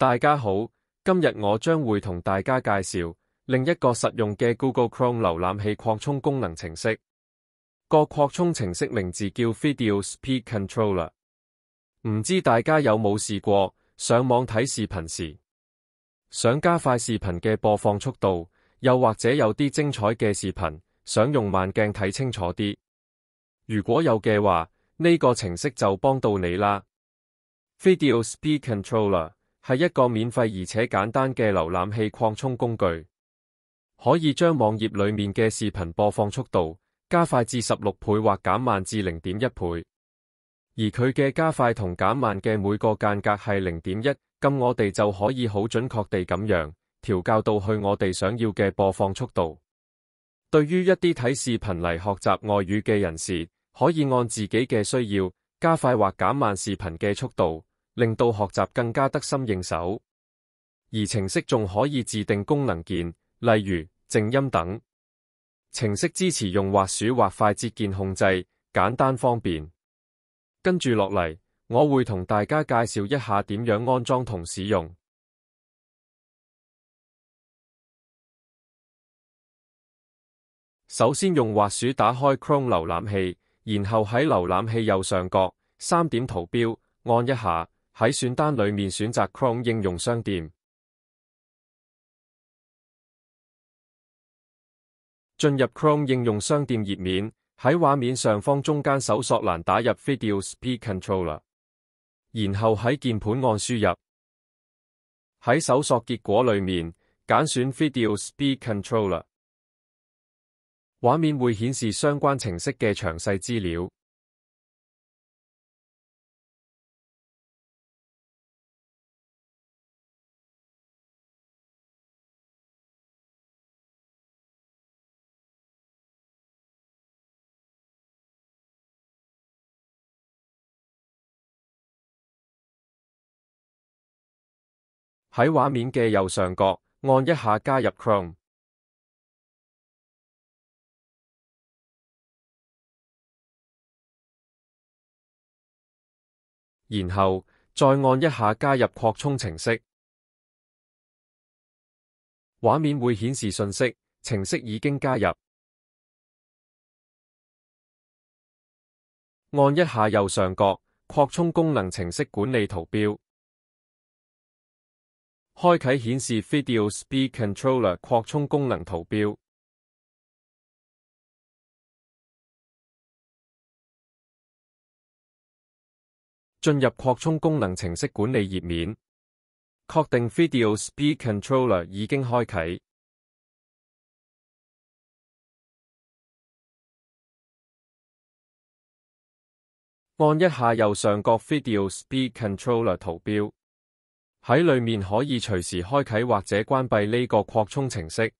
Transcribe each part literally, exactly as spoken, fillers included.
大家好，今日我將會同大家介紹另一個實用嘅 Google Chrome 瀏覽器擴充功能程式。個擴充程式名字叫 Video Speed Controller。唔知大家有冇試過上網睇視頻時，想加快視頻嘅播放速度，又或者有啲精彩嘅視頻想用慢鏡睇清楚啲？如果有嘅話，呢個程式就幫到你啦。Video Speed Controller 係一個免費而且簡單嘅瀏覽器擴充工具，可以將網頁裏面嘅視頻播放速度加快至十六倍或減慢至零點一倍。而佢嘅加快同減慢嘅每個間隔係零點一，咁我哋就可以好準確地咁樣調校到去我哋想要嘅播放速度。對於一啲睇視頻嚟學習外語嘅人士，可以按自己嘅需要加快或減慢視頻嘅速度，令到學習更加得心應手。而程式仲可以自定功能鍵，例如靜音等。程式支持用滑鼠或快捷鍵控制，簡單方便。跟住落嚟，我會同大家介紹一下點樣安裝同使用。首先用滑鼠打開 Chrome 瀏覽器，然後喺瀏覽器右上角三點圖標按一下，喺選單裏面選擇 Chrome 應用商店。進入 Chrome 應用商店頁面，喺畫面上方中間搜索欄打入 Video Speed Controller， 然後喺鍵盤按輸入。喺搜索結果裏面揀選 Video Speed Controller， 畫面會顯示相關程式嘅詳細資料。喺畫面嘅右上角按一下加入 Chrome， 然後再按一下加入擴充程式。畫面會顯示信息，程式已經加入。按一下右上角擴充功能程式管理圖標，開啟顯示 Video Speed Controller 擴充功能圖標。進入擴充功能程式管理頁面，確定 Video Speed Controller 已經開啟。按一下右上角 Video Speed Controller 圖標。喺裏面可以隨時開啟或者關閉呢個擴充程式。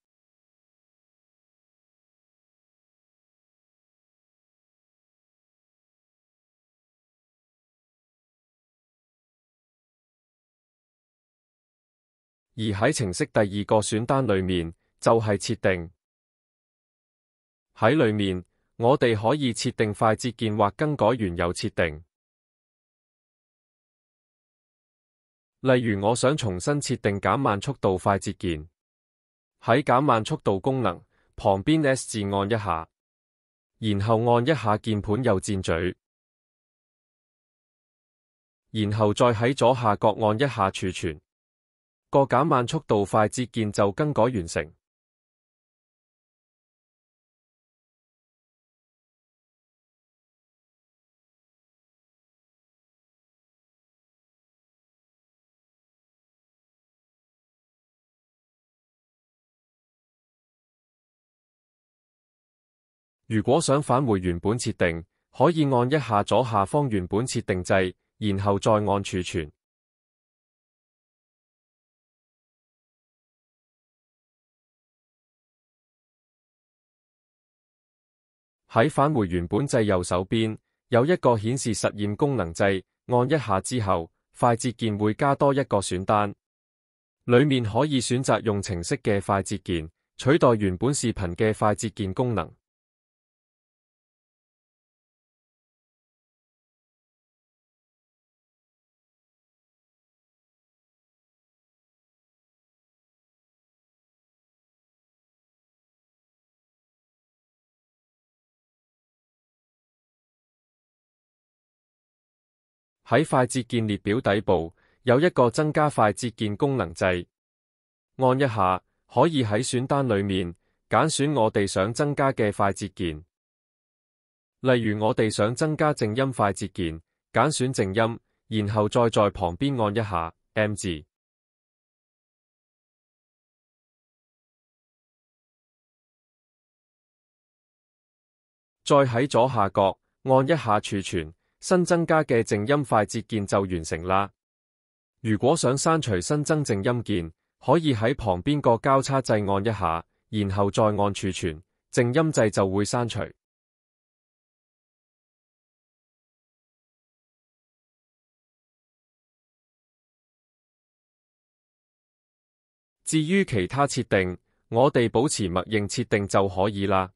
而喺程式第二個選單裏面就係設定。喺裏面我哋可以設定快捷鍵或更改原有設定。例如我想重新設定減慢速度快捷鍵，喺減慢速度功能旁邊 S 字按一下，然後按一下鍵盤右箭嘴，然後再喺左下角按一下儲存，個減慢速度快捷鍵就更改完成。如果想返回原本設定，可以按一下左下方原本設定掣，然後再按儲存。喺返回原本掣右手邊，有一個顯示實驗功能掣，按一下之後，快捷鍵會加多一個選單，裏面可以選擇用程式嘅快捷鍵，取代原本視頻嘅快捷鍵功能。 喺快捷鍵列表底部有一個增加快捷鍵功能掣，按一下可以喺選單裏面揀選我哋想增加嘅快捷鍵。例如我哋想增加靜音快捷鍵，揀選靜音，然後再在旁邊按一下 M 字。再喺左下角按一下儲存，新增加嘅靜音快捷鍵就完成啦。如果想刪除新增靜音鍵，可以喺旁邊個交叉掣按一下，然後再按儲存，靜音掣就會刪除。至於其他設定，我哋保持默認設定就可以啦。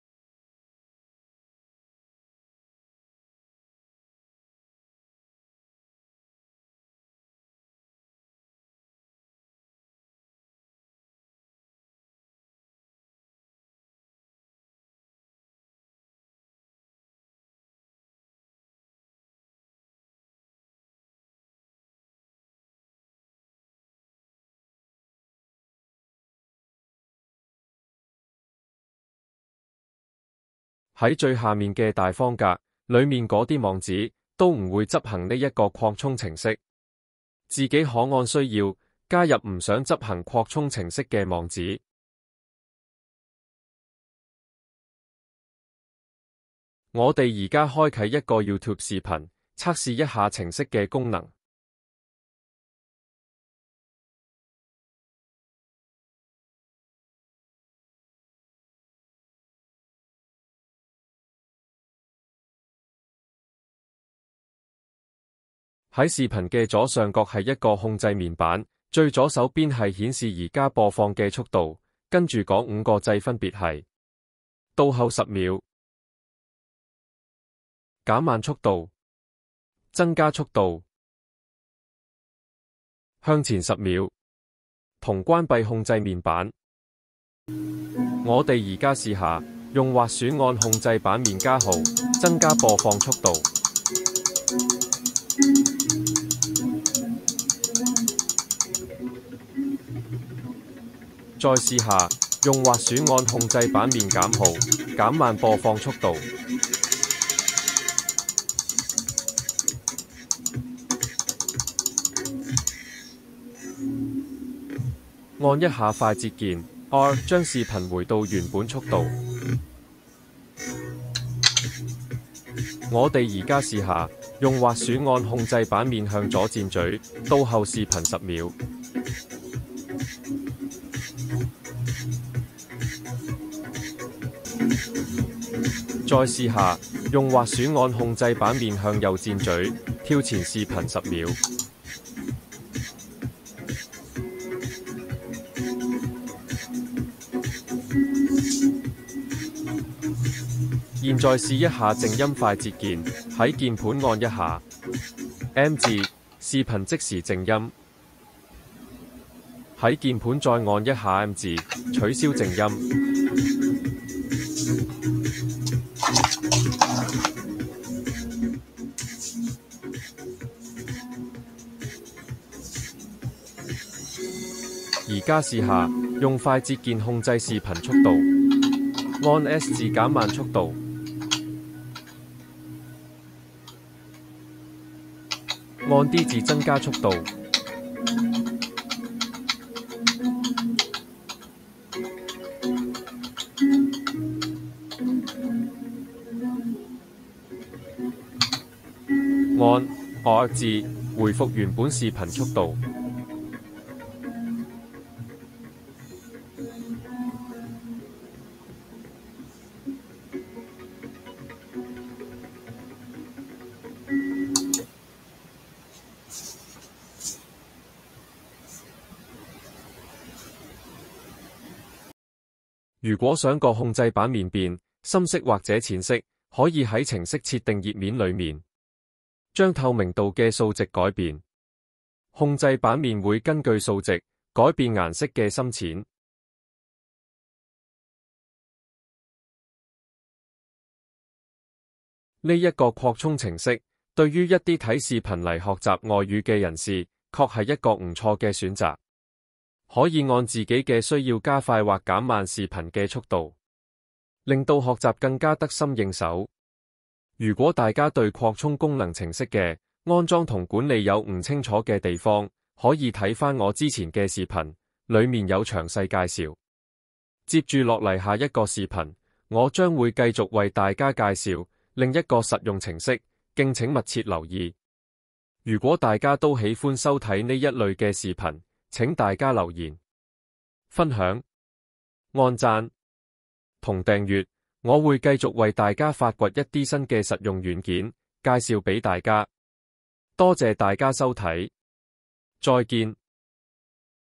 喺最下面嘅大方格裏面嗰啲網址都唔會執行呢一個擴充程式，自己可按需要加入唔想執行擴充程式嘅網址。我哋而家開啟一個 YouTube 視頻，測試一下程式嘅功能。喺視頻嘅左上角係一個控制面板，最左手邊係顯示而家播放嘅速度，跟住嗰五個掣分別係倒後十秒、減慢速度、增加速度、向前十秒同關閉控制面板。我哋而家試下用滑鼠按控制版面加號，增加播放速度。再試下用滑鼠按控制版面減號，減慢播放速度。按一下快捷鍵 R 將視頻回到原本速度。我哋而家試下用滑鼠按控制版面向左箭咀，倒後視頻十秒。再試下用滑鼠按控制版面向右箭咀，跳前視頻十秒。現在試一下靜音快捷鍵，喺鍵盤按一下 M 字，視頻即時靜音。喺鍵盤再按一下 M 字，取消靜音。而家試下用快捷鍵控制視頻速度，按 S 字減慢速度，按 D 字增加速度，按 R 字回復原本視頻速度。如果想個控制版面變深色或者淺色，可以喺程式設定頁面裏面將透明度嘅數值改變，控制版面會根據數值改變顏色嘅深淺。呢一個擴充程式對於一啲睇視頻嚟學習外語嘅人士，確係一個唔錯嘅選擇。可以按自己嘅需要加快或減慢視頻嘅速度，令到學習更加得心應手。如果大家對擴充功能程式嘅安裝同管理有唔清楚嘅地方，可以睇返我之前嘅視頻，裡面有詳細介紹。接住落嚟下一個視頻，我將會繼續為大家介紹另一個實用程式，敬請密切留意。如果大家都喜歡收睇呢一類嘅視頻，請大家留言、分享、按讚同訂閱，我會繼續為大家發掘一啲新嘅實用軟件，介紹俾大家。多謝大家收睇，再見。